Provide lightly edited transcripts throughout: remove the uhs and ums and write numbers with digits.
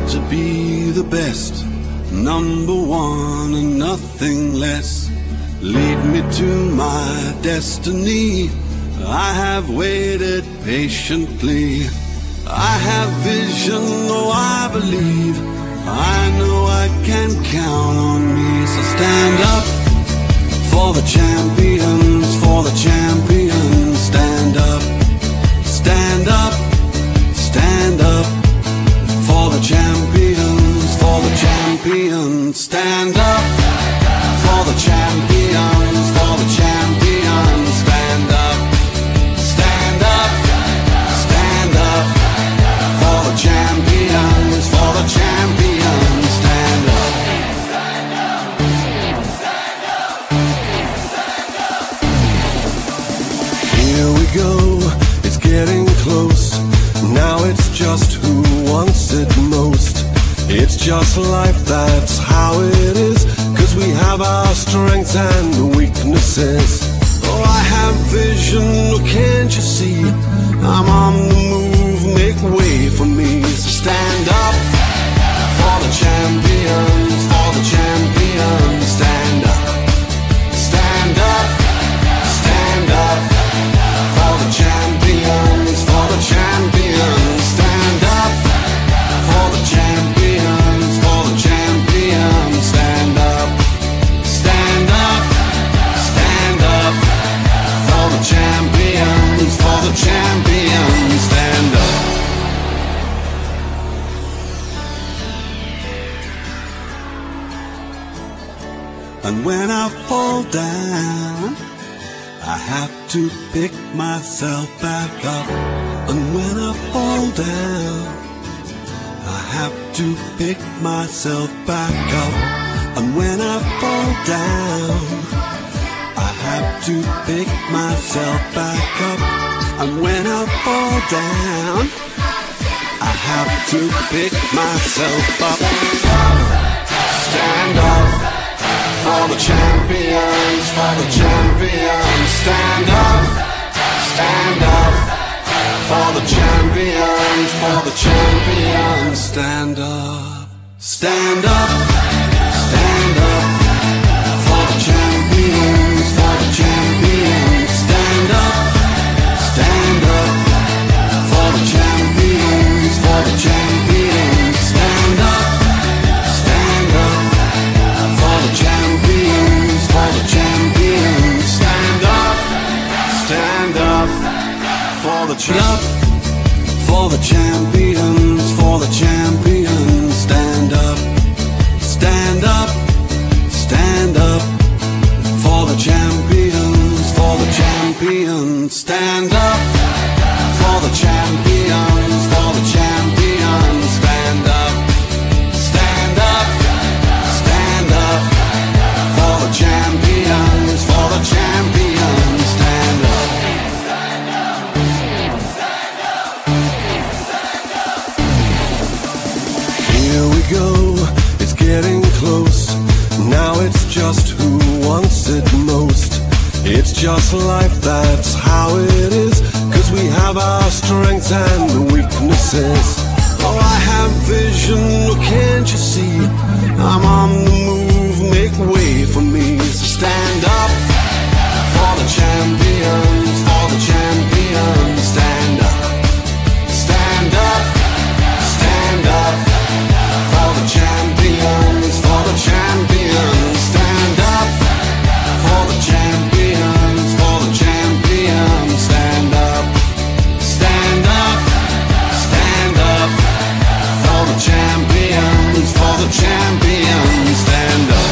to be the best, number one and nothing less. Lead me to my destiny. I have waited patiently. I have vision, oh I believe. I know I can count on me. So stand up for the champions, for the champions. Stand up, stand up, stand up for the champions, for the champions. Stand up for the champions, for the champions. Stand up, stand up, stand up for the champions, for the champions. Stand up. Here we go, it's getting close. Now it's just who wants it most. It's just life, that's how it is. 'Cause we have our strengths and weaknesses. Oh, I have vision, oh, can't you see? I'm on the move, make way for me. So stand up for the champions, for the champions. Stand up, stand up, stand up for the champions, for the champions. Stand up for the champions, for the champions. Stand up, stand up, stand up for the champions, for the champions. Stand up. And when I fall down, I have to pick myself back up. And when I fall down, I have to pick myself back up. And when I fall down, I have to pick myself back up. And when I fall down, I have to pick myself up. Stand up for the champions, for the champions. Stand up, stand up for the champions, for the champions. Stand up, stand up, stand up for the champions, for the champions. Stand up for the champions, for the champions. Stand up for the champions, for the champions. Stand up for the for the champions, for the champions. Stand up, stand up, stand up for the champions, for the champions. Stand up for the champions, for the champions. Stand up, stand up, stand up for the champions, for the champions. Stand up. Here we go, it's getting close. Now it's just who wants it most. It's just life, that's how it is. 'Cause we have our strengths and weaknesses. Oh, I have vision, oh, can't you see? I'm on the move, make way for me. So stand up for the champions, for the champions. Stand up, stand up, stand up for the champions, for the champions. Stand up for the champions, for the champions. Stand up, stand up, stand up for the champions, for the champions. Stand up.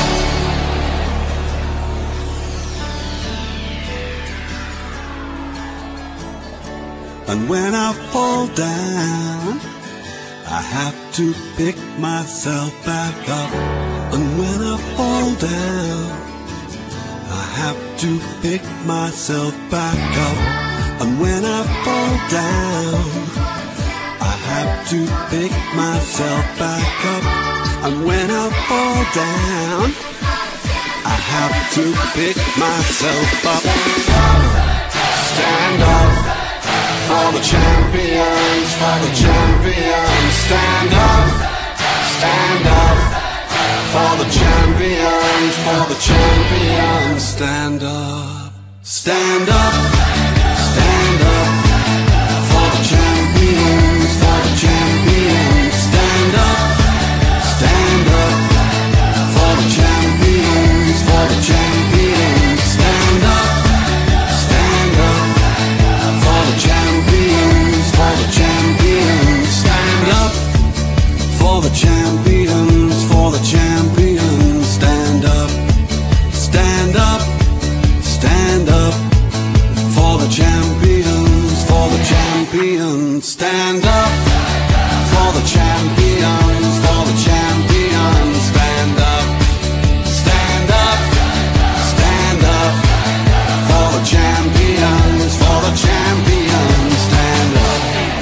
And when I fall down, I have to pick myself back up. And when I fall down, I have to pick myself back up. And when I fall down, I have to pick myself back up. And when I fall down, I have to pick myself up. Stand up for the champions, for the champions. Stand up stand up. For the champions, for the champions, stand up. Stand up, stand up. For the champions, for the champions, stand up. Stand up. For the champions, for the champions, stand up. Stand up. For the champions, for the champions, stand up. For the champions, for the champions, stand up. Stand up, stand up. For the champions, for the champions, stand up. For the champions, for the champions, stand up. Stand up, stand up. For the champions, for the champions, stand up.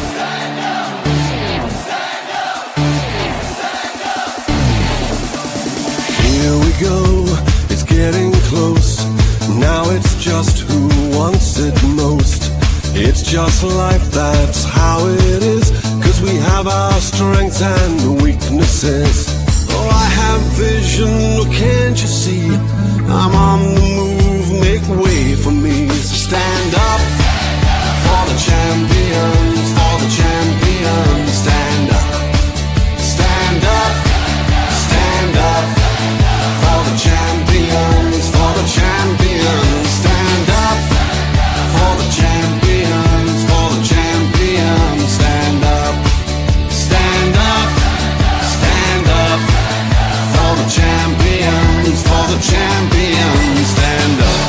Here we go, it's getting close. Now it's just who wants it most. It's just life, that's how it is. 'Cause we have our strengths and weaknesses. Oh, I have vision, oh, can't you see? I'm on the move, make way for me. So stand up. For the champions, for the champions, stand up. Stand up, stand up. For the champions, for the champions, stand up. For the champions, for the champions, stand up. Stand up, stand up. For the champions, for the champions, stand up.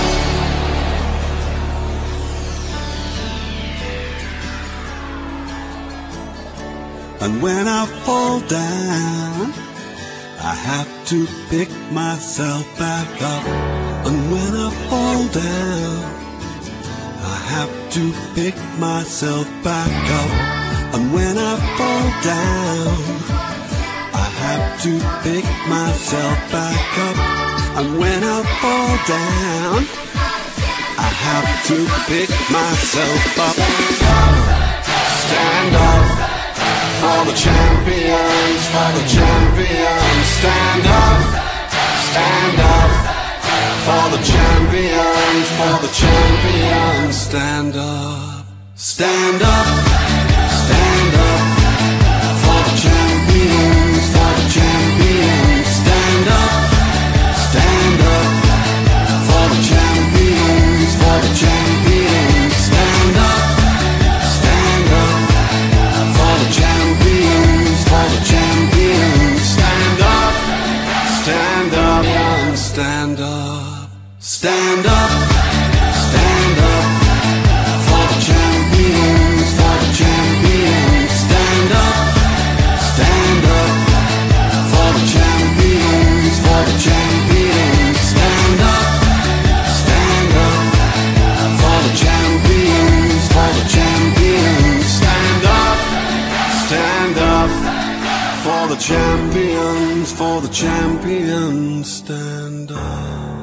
And when I fall down, I have to pick myself back up. And when I fall down, I have to pick myself back up. And when I fall down, I have to pick myself back up. And when I fall down, I have to pick myself up. Stand up. For the champions, for the champions, stand up. Stand up. For the champions, for the champions, stand up. Stand up, stand up. For the champions, for the champions, stand up. Stand up. For the champions, for the champions, stand up. Stand up. For the champions, for the champions, stand up. Stand up, stand up. Stand up, stand up. For the champions, for the champions, stand up. Stand up. For the champions, for the champions, stand up. Stand up. For the champions, for the champions, stand up. Stand up. For the champions, stand up.